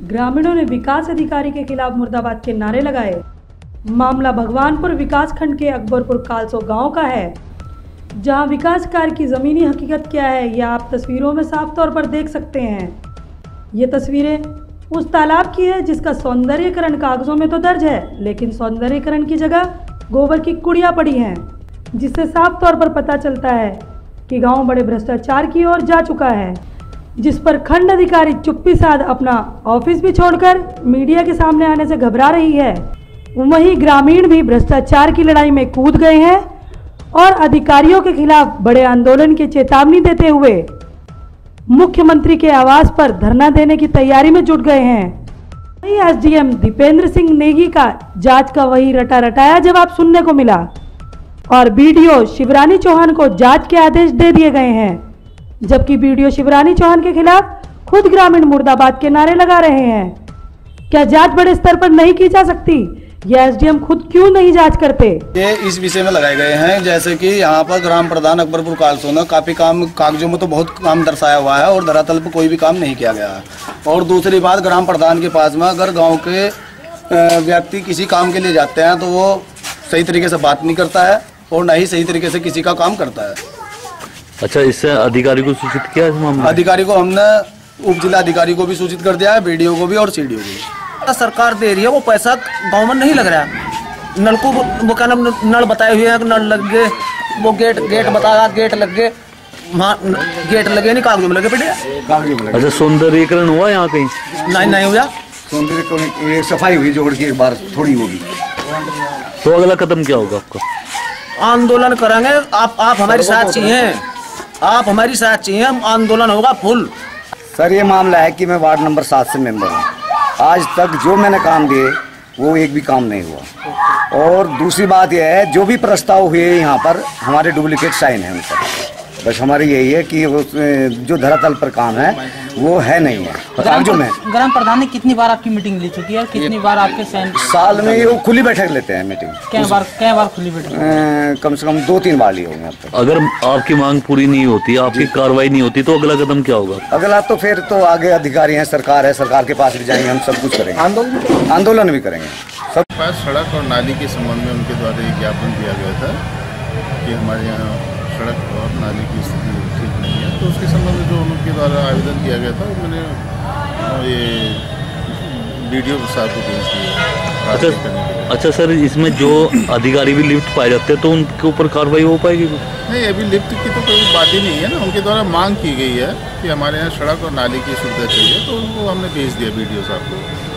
ग्रामीणों ने विकास अधिकारी के खिलाफ मुर्दाबाद के नारे लगाए। मामला भगवानपुर विकासखंड के अकबरपुर कालसो गांव का है, जहां विकास कार्य की ज़मीनी हकीकत क्या है यह आप तस्वीरों में साफ तौर पर देख सकते हैं। ये तस्वीरें उस तालाब की है जिसका सौंदर्यीकरण कागजों में तो दर्ज है, लेकिन सौंदर्यीकरण की जगह गोबर की कुड़ियाँ पड़ी हैं, जिससे साफ तौर पर पता चलता है कि गांव बड़े भ्रष्टाचार की ओर जा चुका है, जिस पर खंड अधिकारी चुप्पी साध अपना ऑफिस भी छोड़कर मीडिया के सामने आने से घबरा रही है। वहीं ग्रामीण भी भ्रष्टाचार की लड़ाई में कूद गए हैं और अधिकारियों के खिलाफ बड़े आंदोलन की चेतावनी देते हुए मुख्यमंत्री के आवास पर धरना देने की तैयारी में जुट गए हैं। वहीं एसडीएम दीपेंद्र सिंह नेगी का जांच का वही रटा रटाया जवाब सुनने को मिला और बीडीओ शिवरानी चौहान को जांच के आदेश दे दिए गए हैं, जबकि बीडीओ शिवरानी चौहान के खिलाफ खुद ग्रामीण मुर्दाबाद के नारे लगा रहे हैं। क्या जांच बड़े स्तर पर नहीं की जा सकती? या एसडीएम खुद क्यों नहीं जांच करते? ये इस विषय में लगाए गए हैं, जैसे कि यहाँ पर ग्राम प्रधान अकबरपुर कालसो ने काफी काम कागजों में तो बहुत काम दर्शाया हुआ है और धरातल पर कोई भी काम नहीं किया गया है। और दूसरी बात, ग्राम प्रधान के पास में अगर गांव के व्यक्ति किसी काम के लिए जाते हैं तो वो सही तरीके से बात नहीं करता है और न ही सही तरीके से किसी का काम करता है। अच्छा, इससे अधिकारी को सूचित किया इस मामले? अधिकारी को हमने उप जिला अधिकारी को भी सूचित कर दिया है, बीडीओ को भी और सीडीओ को भी। सरकार दे रही है, वो पैसा गांव में नहीं लग रहा है। नलकूप वो क्या नाम नल बताए हुए हैं, नल लग गए, वो गेट बताया, गेट लग गए, वहाँ गेट लगे नहीं, कागजों में लगे पड़े। अच्छा, सौंदर्यीकरण हुआ यहाँ कहीं? नहीं हुआ सौंदर्यीकरण, सफाई हुई जोड़ की एक बार थोड़ी होगी। तो अगला कदम क्या होगा आपका? आंदोलन करेंगे। आप हमारी साथ चाहिए, आप हमारी साथ चाहिए, हम आंदोलन होगा फुल। सर, ये मामला है कि मैं वार्ड नंबर 7 से मेंबर हूँ। आज तक जो मैंने काम दिए वो एक भी काम नहीं हुआ। और दूसरी बात यह है, जो भी प्रस्ताव हुए यहाँ पर हमारे डुप्लीकेट साइन है उन पर। बस हमारी यही है कि वो जो धरातल पर काम है वो है नहीं है कागजों में। ग्राम प्रधान ने कितनी बार आपकी मीटिंग ली चुकी है और कितनी बार आपके साइन? साल में वो खुली बैठक लेते हैं मीटिंग। क्या बार खुली बैठक? कम से कम 2-3 बार ली होंगे अब तक। अगर आपकी मांग पूरी नहीं होती, आपकी कार्रवाई नहीं होती, तो अगला कदम क्या होगा? अगला तो फिर तो आगे अधिकारी हैं, सरकार है, सरकार के पास भी जाएंगे, हम सब कुछ करेंगे, आंदोलन भी करेंगे। सब सड़क और नाली के संबंध में उनके द्वारा एक ज्ञापन दिया गया था कि हमारे यहाँ सड़क और नाली की स्थिति ठीक नहीं है, तो उसके संबंध में जो उनके द्वारा आवेदन किया गया था मैंने ये बीडीओ साहब को भेज दिया। अच्छा सर, इसमें जो अधिकारी भी लिफ्ट पाए जाते हैं तो उनके ऊपर कार्रवाई हो पाएगी? नहीं, अभी लिफ्ट की तो कोई बात ही नहीं है ना। उनके द्वारा मांग की गई है कि हमारे यहाँ सड़क और नाली की सुविधा चाहिए, तो उनको हमने भेज दिया बीडीओ साहब को।